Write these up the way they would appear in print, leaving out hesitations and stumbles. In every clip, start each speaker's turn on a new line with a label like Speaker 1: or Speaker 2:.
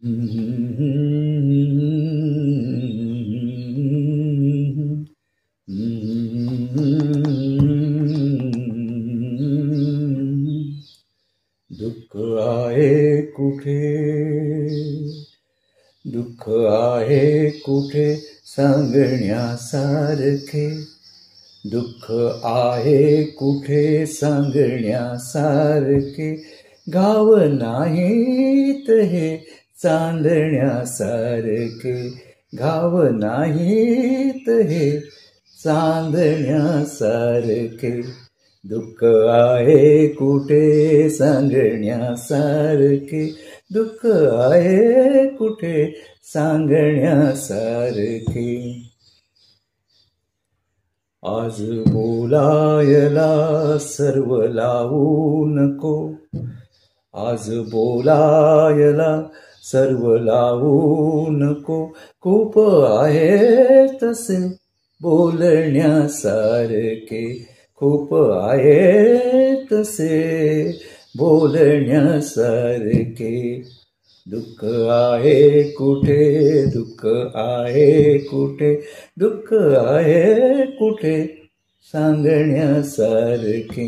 Speaker 1: दुःख आहे कुठे, दुःख आहे कुठे सांगण्यासारखे, दुःख आहे कुठे सांगण्यासारखे, गाव नाहीत हे चांदण्यासारखे, गाव नाहीत हे चांदण्यासारखे, दुःख आहे कुठे सांगण्यासारखे, दुःख आहे कुठे सांगण्यासारखे. आज बोलायला सर्व लावू नको, आज बोलायला सर्व लावू नको, खूप आहे तसे बोलण्यासारखे, खूप आहे तसे बोलण्यासारखे, दुःख आहे कुठे, दुःख आहे कुठे, दुःख आहे कुठे सांगण्यासारखे.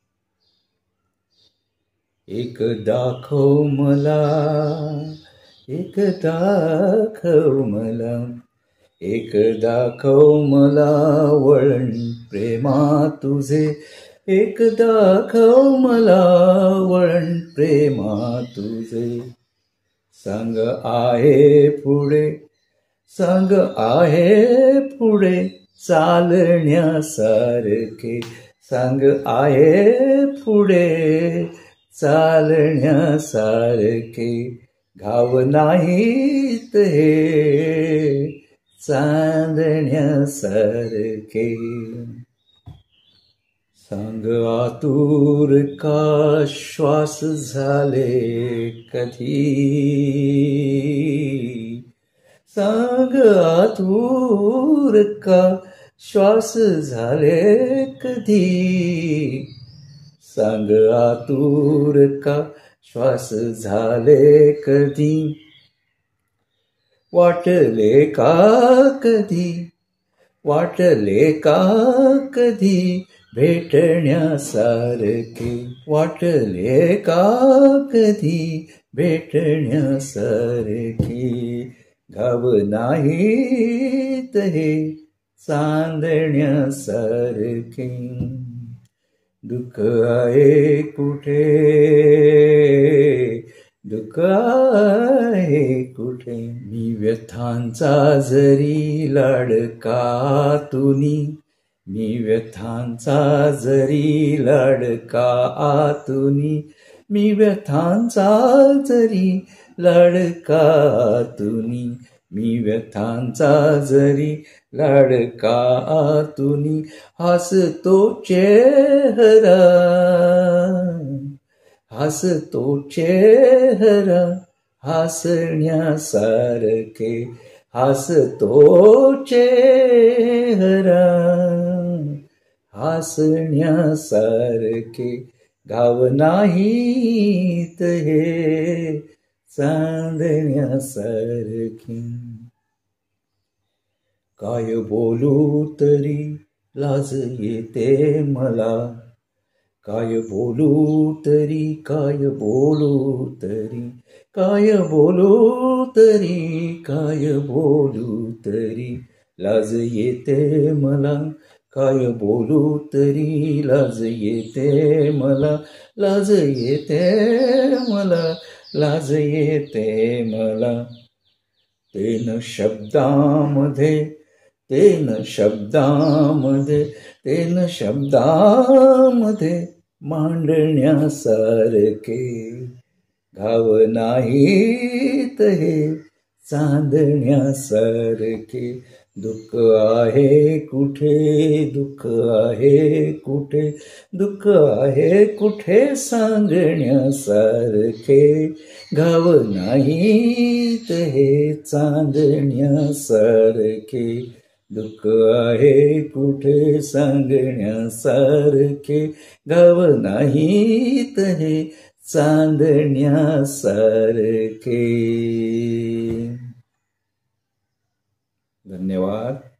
Speaker 1: एक दाखव मला, एक दाखव मला, एक दाखव मला वळण प्रेमा तुझे, एक दाखव मला वळण प्रेमा तुझे. सांग आहे पुढे, सांग आहे पुढे चालण्यासारखे, सांग आहे पुढे चालण्यासारखे, गाव नाहीत हे चांदण्यासारखे. सांग आतुर का श्वास झाले कधी, सांग आतुर का श्वास झाले कधी, सांग आतुर का श्वास झाले कधी, वाटले का कधी, वाटले का कधी भेटण्यासारखे, वाटले का कधी भेटण्यासारखे, गाव नाहीत हे चांदण्यासारखे, दुःख आहे कुठे, दुःख आहे कुठे. मी व्यथांचा जरी लाडका तुनी, मी व्यथांचा जरी लाडका आतुनी, मी व्यथांचा जरी लाडका तुनी, मी व्यथांचा जरी लाडका आतुनी, हसतो चेहरा, हसतो चेहरा हसण्यासारखे, हसतो चेहरा हसण्यासारखे, गाव नाहीत हे चांदण्यासारखे. काय बोलू तरी लाज येते मला, काय बोलू तरी, काय बोलू तरी, काय बोलू तरी, काय बोलू तरी लाज येते मला, काय बोलू तरी लाज येते मला, लाज येते मला, लाज येते मला. तेन शब्दामध्ये, तेन शब्दामध्ये, तेन शब्दामध्ये मांडण्यासारखे, गाव नाहीत हे चांदण्यासारखे, दुःख आहे कुठे, दुःख आहे कुठे, दुःख आहे कुठे सांगण्यासारखे, गाव नाहीत हे चांदण्यासारखे, दुःख आहे कुठे सांगण्यासारखे, गाव नाहीत हे चांदण्यासारखे. धन्यवाद.